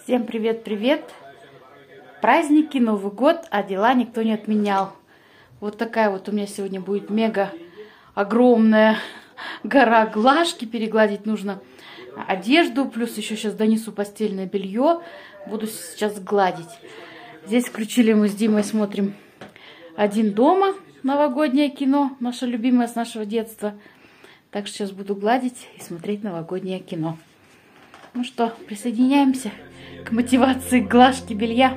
Всем привет-привет! Праздники, Новый год, а дела никто не отменял. Вот такая вот у меня сегодня будет мега огромная гора глажки. Перегладить нужно одежду, плюс еще сейчас донесу постельное белье. Буду сейчас гладить. Здесь включили мы с Димой, смотрим «Один дома», новогоднее кино, наше любимое с нашего детства. Так что сейчас буду гладить и смотреть новогоднее кино. Ну что, присоединяемся к мотивации глажки белья.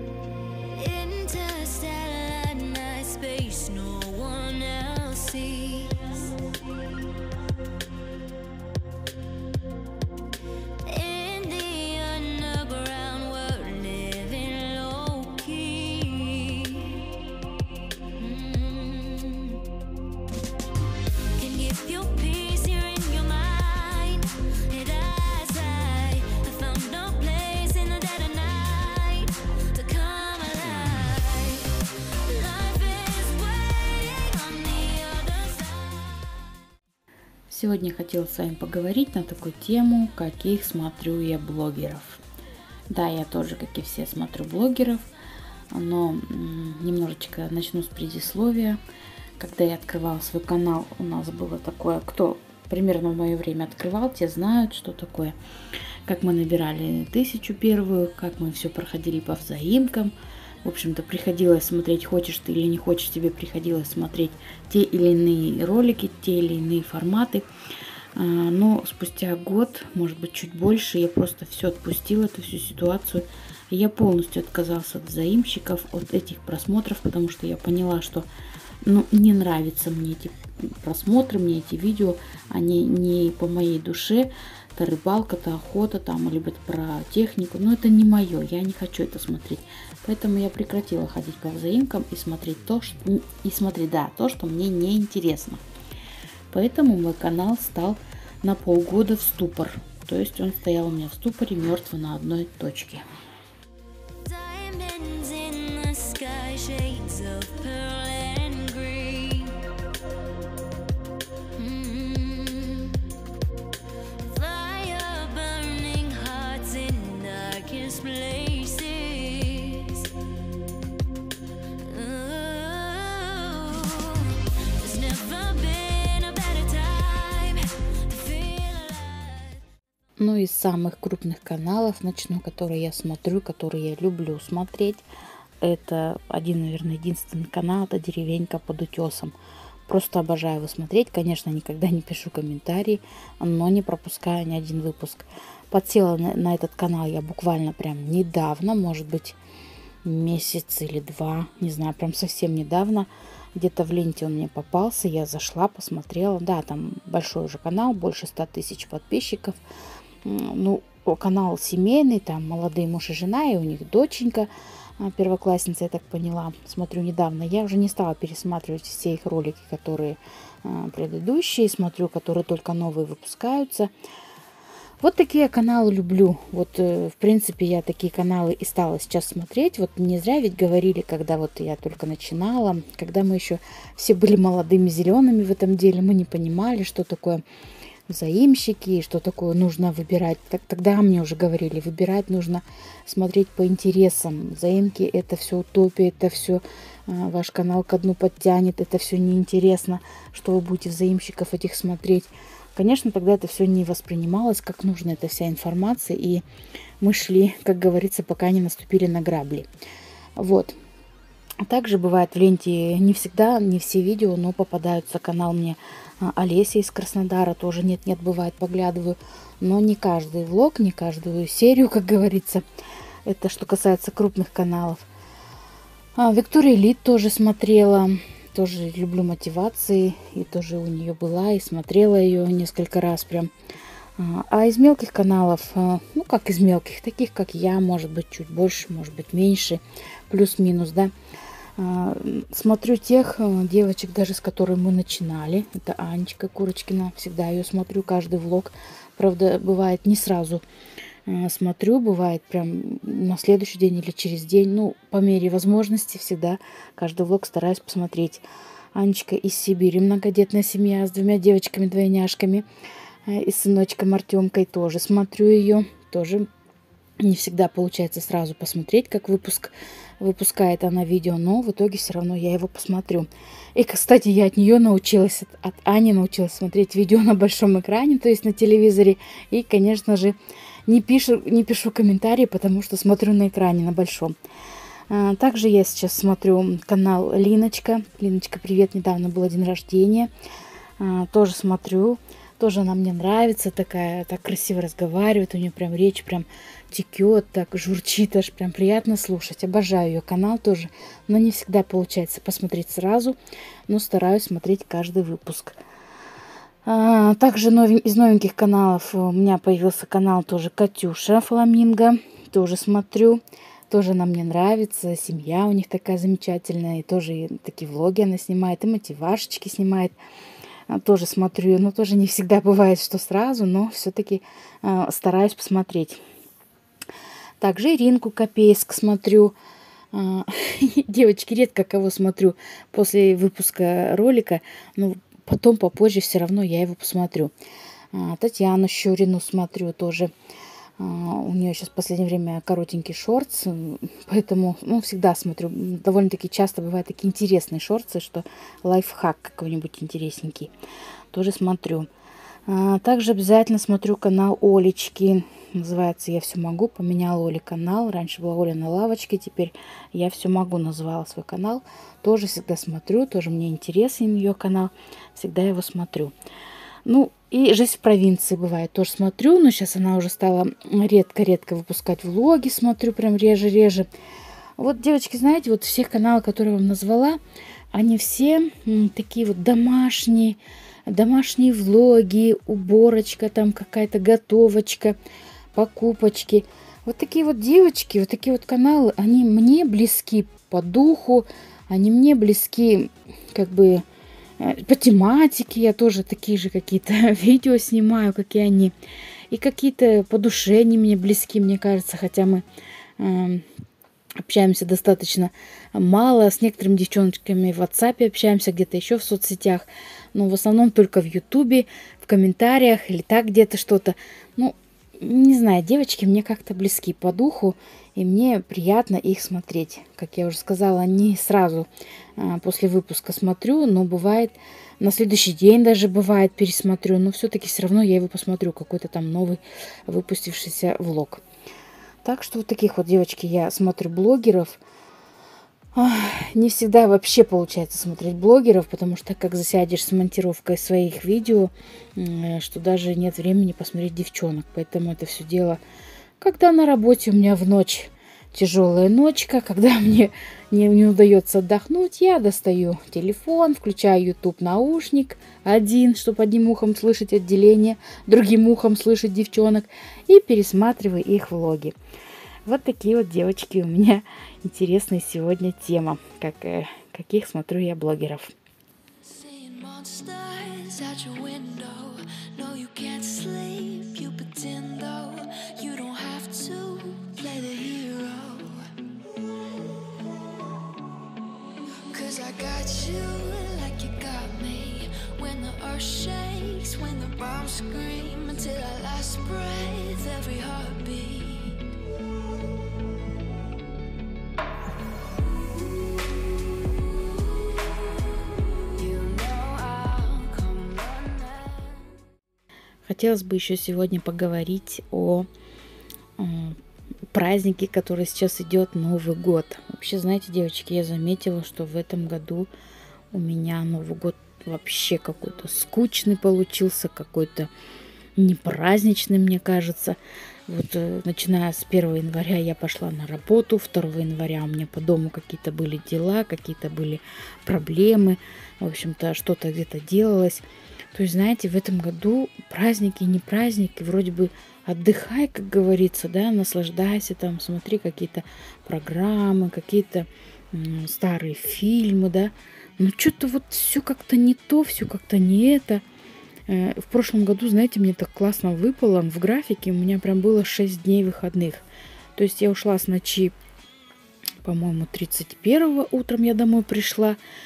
Сегодня хотела с вами поговорить на такую тему, каких смотрю я блогеров. Да, я тоже, как и все, смотрю блогеров, но немножечко начну с предисловия. Когда я открывала свой канал, у нас было такое, кто примерно в мое время открывал, те знают, что такое. Как мы набирали 1000 первую, как мы все проходили по взаимкам. В общем-то, приходилось смотреть, хочешь ты или не хочешь, тебе приходилось смотреть те или иные ролики, те или иные форматы. Но спустя год, может быть, чуть больше, я просто все отпустила, эту всю ситуацию. И я полностью отказался от взаимщиков, от этих просмотров, потому что я поняла, что не нравятся мне эти просмотры, мне эти видео, они не по моей душе. Это рыбалка, это охота, там, либо это про технику. Но это не мое, я не хочу это смотреть. Поэтому я прекратила ходить по взаимкам и смотреть то, что мне не интересно. Поэтому мой канал стал на полгода в ступор. То есть он стоял у меня в ступоре, мертвый на одной точке. Ну, из самых крупных каналов начну, которые я смотрю, которые я люблю смотреть. Это один, наверное, единственный канал, это «Деревенька под утесом». Просто обожаю его смотреть. Конечно, никогда не пишу комментарии, но не пропускаю ни один выпуск. Подсела на этот канал я буквально прям недавно, может быть, месяц или два, не знаю, прям совсем недавно. Где-то в ленте он мне попался, я зашла, посмотрела. Да, там большой уже канал, больше 100 000 подписчиков. Ну, канал семейный, там молодые муж и жена, и у них доченька, первоклассница, я так поняла. Смотрю недавно. Я уже не стала пересматривать все их ролики, которые предыдущие, смотрю, которые только новые выпускаются. Вот такие каналы люблю. Вот, в принципе, я такие каналы и стала сейчас смотреть. Вот не зря ведь говорили, когда вот я только начинала, когда мы еще все были молодыми зелеными в этом деле, мы не понимали, что такое взаимщики, что такое нужно выбирать. Тогда мне уже говорили, выбирать нужно смотреть по интересам. Взаимки — это все утопия, это все ваш канал ко дну подтянет, это все неинтересно, что вы будете взаимщиков этих смотреть. Конечно, тогда это все не воспринималось как нужно, эта вся информация, и мы шли, как говорится, пока не наступили на грабли. Вот. Также бывает в ленте не всегда, не все видео, но попадаются. Канал мне Олеся из Краснодара тоже нет-нет, бывает, поглядываю. Но не каждый влог, не каждую серию, как говорится. Это что касается крупных каналов. Виктория Лид тоже смотрела. Тоже люблю мотивации. И тоже у нее была, и смотрела ее несколько раз прям. А из мелких каналов, ну как из мелких, таких как я, может быть чуть больше, может быть меньше, плюс-минус, да. Смотрю тех девочек, даже с которой мы начинали. Это Анечка Курочкина. Всегда ее смотрю, каждый влог. Правда, бывает не сразу смотрю, бывает прям на следующий день или через день. Ну, по мере возможности всегда каждый влог стараюсь посмотреть. Анечка из Сибири, многодетная семья с 2 девочками-двойняшками. И с сыночком Артемкой тоже смотрю ее. Тоже Не всегда получается сразу посмотреть, как выпускает она видео, но в итоге все равно я его посмотрю. И, кстати, я от нее научилась, от Ани научилась смотреть видео на большом экране, то есть на телевизоре. И, конечно же, не пишу комментарии, потому что смотрю на экране, на большом. Также я сейчас смотрю канал Линочка. Линочка, привет, недавно был день рождения. Тоже смотрю. Тоже она мне нравится, такая, так красиво разговаривает, у нее прям речь прям текет, так журчит, аж прям приятно слушать. Обожаю ее канал тоже, но не всегда получается посмотреть сразу, но стараюсь смотреть каждый выпуск. Также из новеньких каналов у меня появился канал тоже Катюша Фламинго, тоже смотрю. Тоже она мне нравится, семья у них такая замечательная, и тоже такие влоги она снимает, и мотивашечки снимает. Тоже смотрю, но тоже не всегда бывает, что сразу, но все-таки стараюсь посмотреть. Также Иринку Копейск смотрю. Девочки, редко кого смотрю после выпуска ролика, но потом попозже все равно я его посмотрю. Татьяну Щурину смотрю тоже. У нее сейчас в последнее время коротенький шортс, поэтому всегда смотрю. Довольно-таки часто бывают такие интересные шортсы, что лайфхак какой-нибудь интересненький. Тоже смотрю. Также обязательно смотрю канал Олечки. Называется «Я все могу». Поменяла Оле канал. Раньше была Оля на лавочке, теперь «Я все могу» назвала свой канал. Тоже всегда смотрю, тоже мне интересен ее канал. Всегда его смотрю. И «Жизнь в провинции» бывает, тоже смотрю, но сейчас она уже стала редко-редко выпускать влоги, смотрю прям реже-реже. Вот, девочки, знаете, вот всех каналов, которые я вам назвала, они все такие вот домашние влоги, уборочка, там какая-то готовочка, покупочки. Вот такие вот девочки, вот такие вот каналы, они мне близки по духу, они мне близки как бы по тематике. Я тоже такие же какие-то видео снимаю, как и они. И какие-то по душе они мне близки, мне кажется, хотя мы общаемся достаточно мало. С некоторыми девчоночками в WhatsApp общаемся, где-то еще в соцсетях. Но в основном только в YouTube, в комментариях или так где-то что-то. Не знаю, девочки мне как-то близки по духу, и мне приятно их смотреть. Как я уже сказала, не сразу после выпуска смотрю, но бывает на следующий день даже бывает пересмотрю, но все-таки все равно я его посмотрю, какой-то там новый выпустившийся влог. Так что вот таких вот, девочки, я смотрю блогеров. Не всегда вообще получается смотреть блогеров, потому что как засядешь с монтировкой своих видео, что даже нет времени посмотреть девчонок. Поэтому это все дело, когда на работе у меня в ночь тяжелая ночка, когда мне не удается отдохнуть, я достаю телефон, включаю YouTube наушник один, чтобы одним ухом слышать отделение, другим ухом слышать девчонок, и пересматриваю их влоги. Вот такие вот, девочки, у меня интересная сегодня тема, каких смотрю я блогеров. Хотелось бы еще сегодня поговорить о празднике, который сейчас идет, Новый год. Вообще, знаете, девочки, я заметила, что в этом году у меня Новый год вообще какой-то скучный получился, какой-то непраздничный, мне кажется. Вот начиная с 1 января я пошла на работу, 2 января у меня по дому какие-то были дела, какие-то были проблемы, в общем-то, что-то где-то делалось. То есть, знаете, в этом году праздники, не праздники, вроде бы отдыхай, как говорится, да, наслаждайся, там, смотри какие-то программы, какие-то старые фильмы, да, но что-то вот все как-то не то, все как-то не это. В прошлом году, знаете, мне так классно выпало в графике, у меня прям было 6 дней выходных. То есть я ушла с ночи, по-моему, 31-го утром я домой пришла.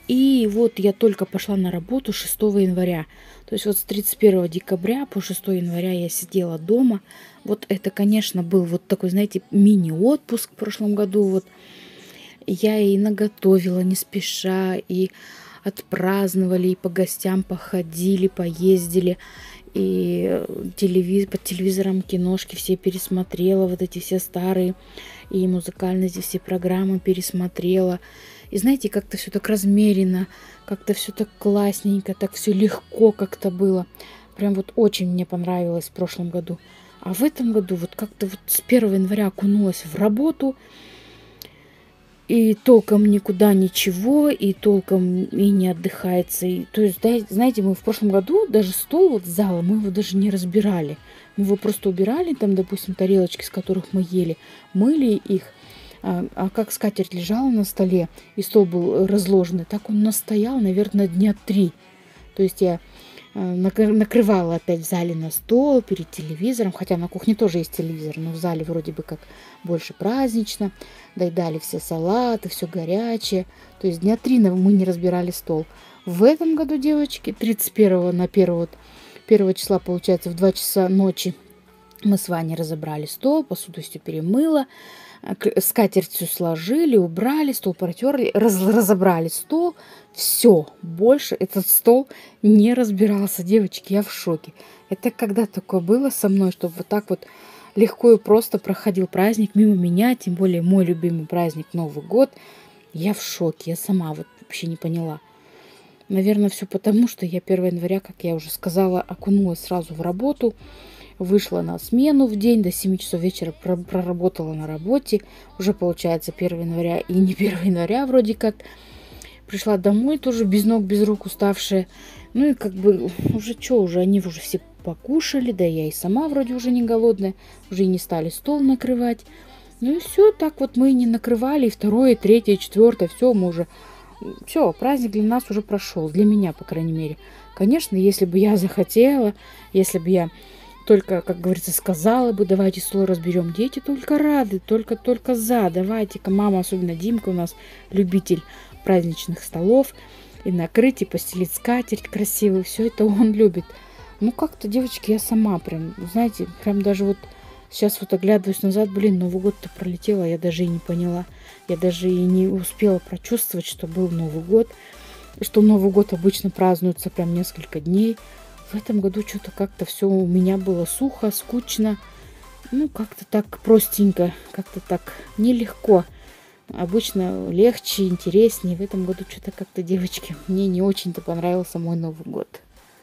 И вот я только пошла на работу 6 января. То есть вот с 31 декабря по 6 января я сидела дома. Вот это, конечно, был вот такой, знаете, мини-отпуск в прошлом году. Вот я и наготовила не спеша, и отпраздновали, и по гостям походили, поездили, и по телевизорам киношки все пересмотрела, вот эти все старые, и музыкальные эти все программы пересмотрела. И знаете, как-то все так размеренно, как-то все так классненько, так все легко как-то было. Прям вот очень мне понравилось в прошлом году. А в этом году вот как-то вот с 1 января окунулась в работу, и толком никуда ничего, и толком и не отдыхается. И, то есть, да, знаете, мы в прошлом году даже стол вот зала, мы его даже не разбирали. Мы его просто убирали, там, допустим, тарелочки, с которых мы ели, мыли их. А как скатерть лежала на столе, и стол был разложенный, так он настоял, наверное, дня 3. То есть я накрывала опять в зале на стол перед телевизором, хотя на кухне тоже есть телевизор, но в зале вроде бы как больше празднично, доедали все салаты, все горячее, то есть дня 3 мы не разбирали стол. В этом году, девочки, 31 на 1 числа, получается, в 2 часа ночи мы с Ваней разобрали стол, посуду все перемыла, скатерть все сложили, убрали, стол протерли, разобрали стол. Все, больше этот стол не разбирался, девочки, я в шоке. Это когда такое было со мной, чтобы вот так вот легко и просто проходил праздник мимо меня, тем более мой любимый праздник Новый год. Я в шоке, я сама вот вообще не поняла. Наверное, все потому, что я 1 января, как я уже сказала, окунулась сразу в работу, вышла на смену в день, до 7 часов вечера проработала на работе. Уже получается 1 января и не 1 января вроде как. Пришла домой тоже без ног, без рук, уставшая. Ну и как бы уже они уже все покушали, да я и сама вроде уже не голодная, уже и не стали стол накрывать. Ну и все, так вот мы и не накрывали, и 2, 3, 4, все, мы уже... Все, праздник для нас уже прошел, для меня, по крайней мере. Конечно, если бы я захотела, если бы я только, как говорится, сказала бы, давайте стол разберем, дети только рады, только за, давайте-ка, мама, особенно Димка у нас любитель праздничных столов, и накрыть, и постелить скатерть красивую, все это он любит. Ну, как-то, девочки, я сама прям, знаете, прям даже вот сейчас вот оглядываюсь назад, блин, Новый год-то пролетел, а я даже и не поняла. Я даже и не успела прочувствовать, что был Новый год, что Новый год обычно празднуется прям несколько дней. В этом году что-то как-то все у меня было сухо, скучно, ну, как-то так простенько, как-то так нелегко. Обычно легче, интереснее. В этом году что-то как-то, девочки, мне не очень-то понравился мой Новый год.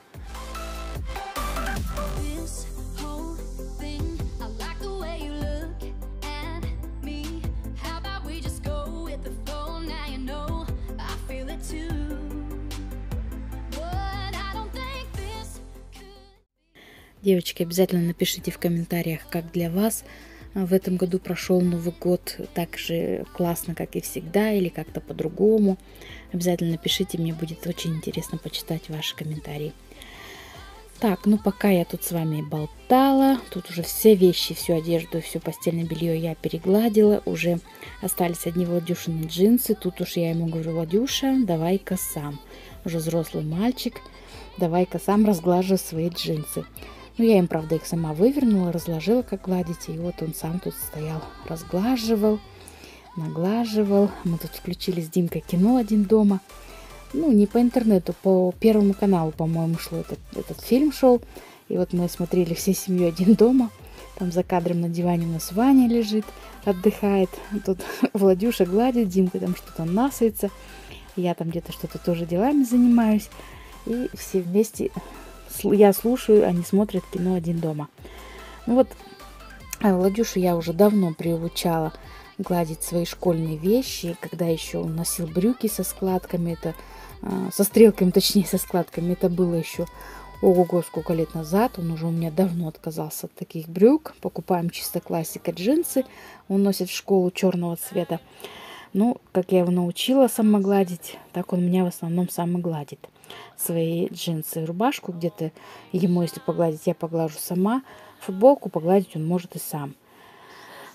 Девочки, обязательно напишите в комментариях, как для вас в этом году прошел Новый год, так же классно, как и всегда, или как-то по-другому. Обязательно напишите, мне будет очень интересно почитать ваши комментарии. Так, ну пока я тут с вами болтала, тут уже все вещи, всю одежду, все постельное белье я перегладила, уже остались одни Владюшины джинсы. Тут уж я ему говорю: Владюша, давай-ка сам, уже взрослый мальчик, давай-ка сам разглаживай свои джинсы. Ну, я им, правда, их сама вывернула, разложила, как гладить. И вот он сам тут стоял, разглаживал, наглаживал. Мы тут включили с Димкой кино «Один дома». Ну, не по интернету, по Первому каналу, по-моему, шло этот фильм шел. И вот мы смотрели всей семьей «Один дома». Там за кадром на диване у нас Ваня лежит, отдыхает. Тут Владюша гладит, Димка там что-то насается. Я там где-то что-то тоже делами занимаюсь. И все вместе... Я слушаю, они смотрят кино «Один дома». Ну вот, Владюшу я уже давно приучала гладить свои школьные вещи, когда еще он носил брюки со складками, со стрелками, точнее, со складками. Это было еще, ого-го, сколько лет назад. Он уже у меня давно отказался от таких брюк. Покупаем чисто классика джинсы. Он носит в школу черного цвета. Ну, как я его научила самогладить, так он меня в основном самогладит. Свои джинсы и рубашку где-то ему, если погладить, я поглажу сама. Футболку погладить он может и сам.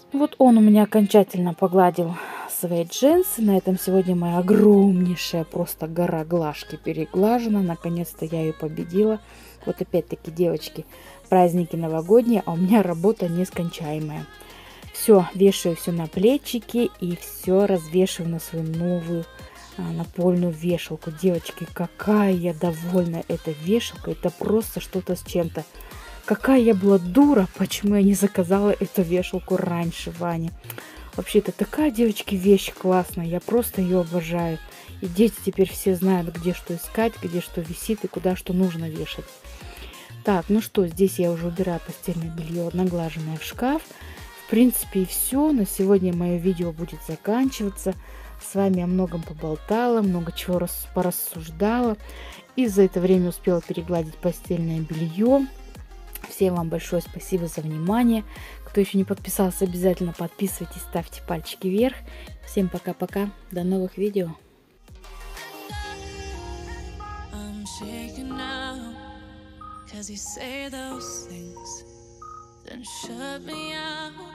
Вот он у меня окончательно погладил свои джинсы. На этом сегодня моя огромнейшая просто гора глажки переглажена. Наконец-то я ее победила. Вот опять-таки, девочки, праздники новогодние, а у меня работа нескончаемая. Все, вешаю все на плечики и все развешиваю на свою новую напольную вешалку. Девочки, какая я довольна этой вешалкой. Это просто что-то с чем-то. Какая я была дура, почему я не заказала эту вешалку раньше, Ване. Вообще, это такая, девочки, вещь классная. Я просто ее обожаю. И дети теперь все знают, где что искать, где что висит и куда что нужно вешать. Так, ну что, здесь я уже убираю постельное белье, наглаженное в шкаф. В принципе, и все. На сегодня мое видео будет заканчиваться. С вами о многом поболтала, много чего порассуждала. И за это время успела перегладить постельное белье. Всем вам большое спасибо за внимание. Кто еще не подписался, обязательно подписывайтесь, ставьте пальчики вверх. Всем пока-пока. До новых видео. Cause you say those things, then shut me out.